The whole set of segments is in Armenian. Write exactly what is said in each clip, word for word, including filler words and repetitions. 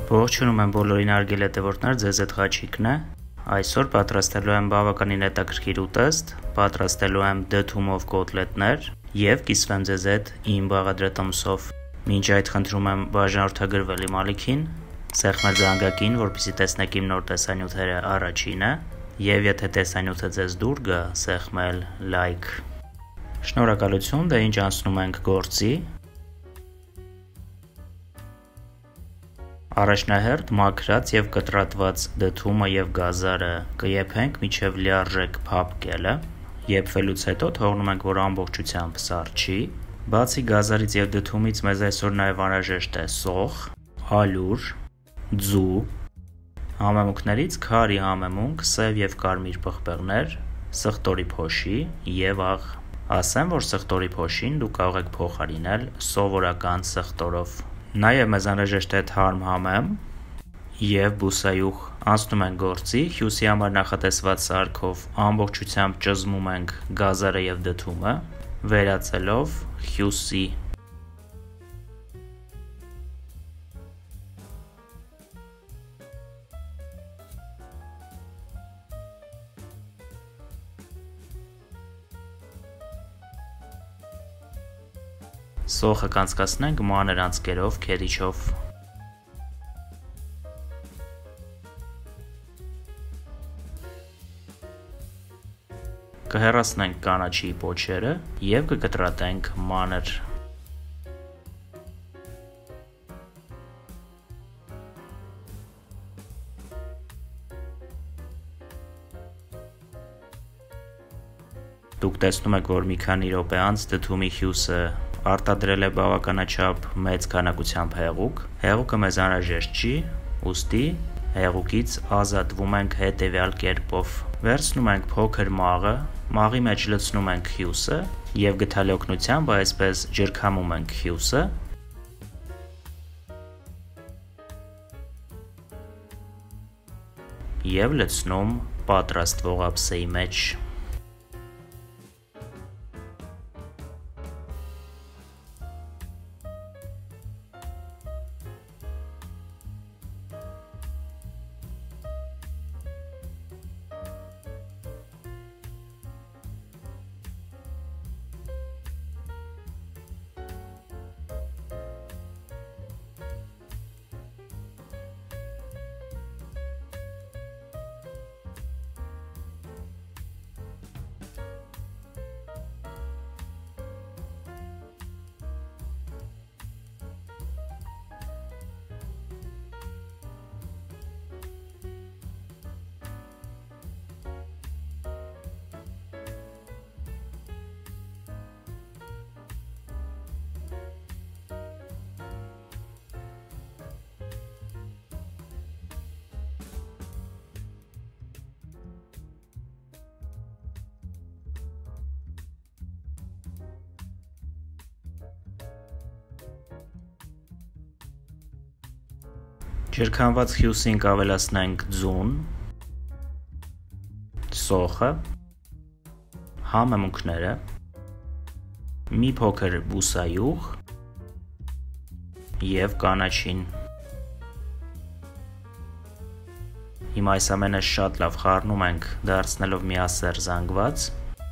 Ողջունում եմ բոլորին արգել հետևորդներ, ձեզ հետ Խաչիկն է։ Այսօր պատրաստելու եմ բավականին հետաքրքիր ուտեստ, պատրաստելու եմ դդումով կոտլետներ եւ կիսվեմ ձեզ հետ իմ բաղադրատոմսով։ Մինչ այդ խնդրում եմ բաժանորդագրվել իմ ալիքին, սեղմել զանգակին, որպեսզի տեսնեք իմ նոր տեսանյութերը առաջինը, եւ եթե տեսանյութը ձեզ դուր գա, սեղմել լայք։ Շնորհակալություն, դե ինչ անցնում ենք գործի։ Առաջնահերթ մաքրած եւ կտրատված դդումը եւ գազարը կեփենք մինչեւ լիարժեք փափ կելը։ Եփվելուց հետո թողնում ենք, որ ամբողջությամբ սառչի։ Բացի գազարից եւ դդումից մեզ այսօր նաեւ անհրաժեշտ է սոխ, ալյուր, ձու, համեմունքներից քարի համեմունք, սև եւ կարմիր պղպեղներ, սխտորի փոշի եւ աղ։ Ասեմ, որ սխտորի փոշին դուք կարող եք փոխարինել սովորական սխտորով։ Նաև մեզ անհրաժեշտ է թարմ համեմ և բուսայուղ։ Անցնում ենք գործի, հյուսի համար նախատեսված սարքով ամբողջությամբ ճզմում ենք գազարը և դդումը, վերածելով հյուսի։ Սոխը կանցկացնենք մանր անցքերով, քերիչով։ Կհեռացնենք կանաչի պոչերը և կկտրատենք մանր։ Դուք տեսնում եք, որ մի քանի րոպե անց դդումի հյուսը արտադրել է բավականաչափ մեծ քանակությամբ հեղուկ։ Հեղուկը մեզ անհրաժեշտ չի, ուստի հեղուկից ազատվում ենք հետևյալ կերպով։ Վերցնում ենք փոքր մաղը, մաղի մեջ լցնում ենք հյուսը և գդալի օգնությամբ այսպես ջրքամում ենք հյուսը։ Եվ լցնում պատրաստվող ափսեի մեջ։ Ջրքամված հյուսին կավելացնենք ձուն, սոխը, համեմունքները, մի փոքր բուսայուղ և կանաչին։ Հիմա այս ամենը շատ լավ խառնում ենք, դարձնելով միասեռ զանգված։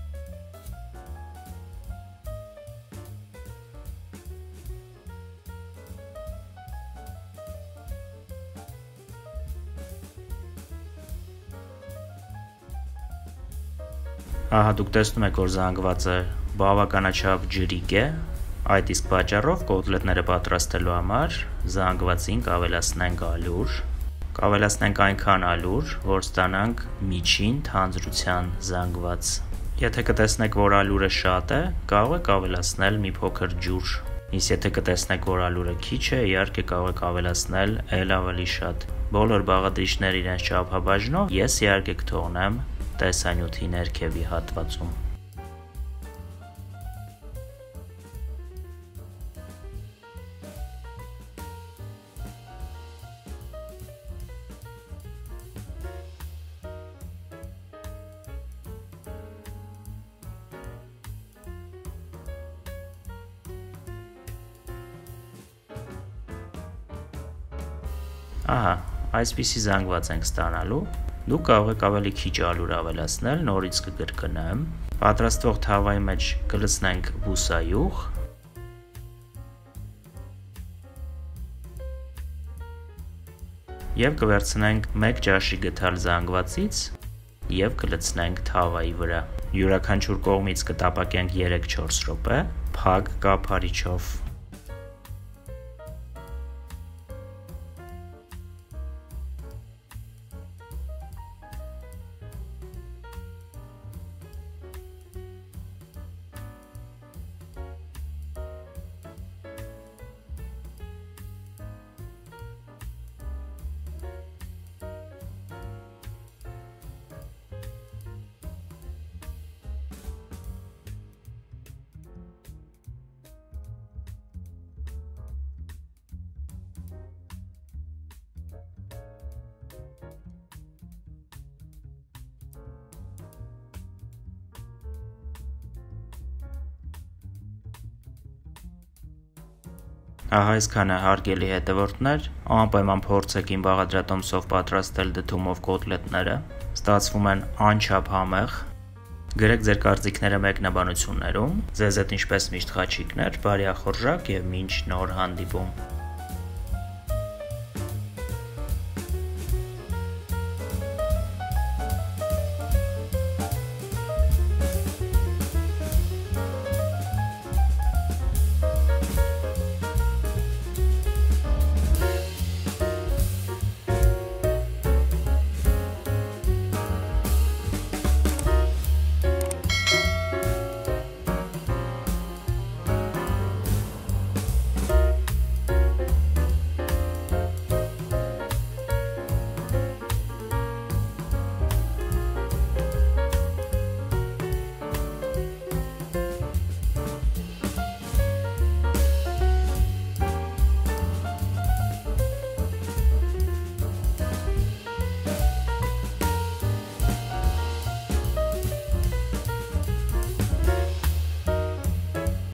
Ահա դուք տեսնում եք, որ զանգվածը բավականաչափ ջրիկ է, այդ իսկ պատճառով կոտլետները պատրաստելու համար զանգվածին կավելացնենք ալյուր, կավելացնենք այնքան ալյուր, որ ստանանք միջին թանձրության զանգված։ Եթե կտեսնեք, որ ալյուրը շատ է, կարող եք ավելացնել մի փոքր ջուր, իսկ եթե կտեսնեք, որ ալյուրը քիչ է, իհարկե կարող եք ավելացնել էլ ավելի շատ։ Բոլոր բաղադրիչները իրենց չափաբաժնով ես իհարկե կթողնեմ տեսանյութի ներքևի հատվածում։ Ահա, այսպիսի զանգված ենք ստանալու։ Դուք կարող եք ավելի քիչ ալուր ավելացնել, նորից կկրկնեմ։ Պատրաստվող թավայի մեջ կլցնենք բուսայուղ։ Եվ կվերցնենք մեկ ճաշի գթալ զանգվածից և կլցնենք թավայի վրա։ Յուրաքանչյուր կողմից կտապակենք երեք-չորս րոպե, փակ կափարիչով։ Ահա այսքանը հարգելի հետևորդներ, անպայման փորձեք իմ բաղադրատոմսով պատրաստել դդումով կոտլետները, ստացվում են անչափ համեղ, գրեք ձեր կարծիքները մեկնաբանություններում, ձեզ հետ ինչպես միշտ խաչիկներ, բարի ախորժակ և մինչ նոր հանդիպում։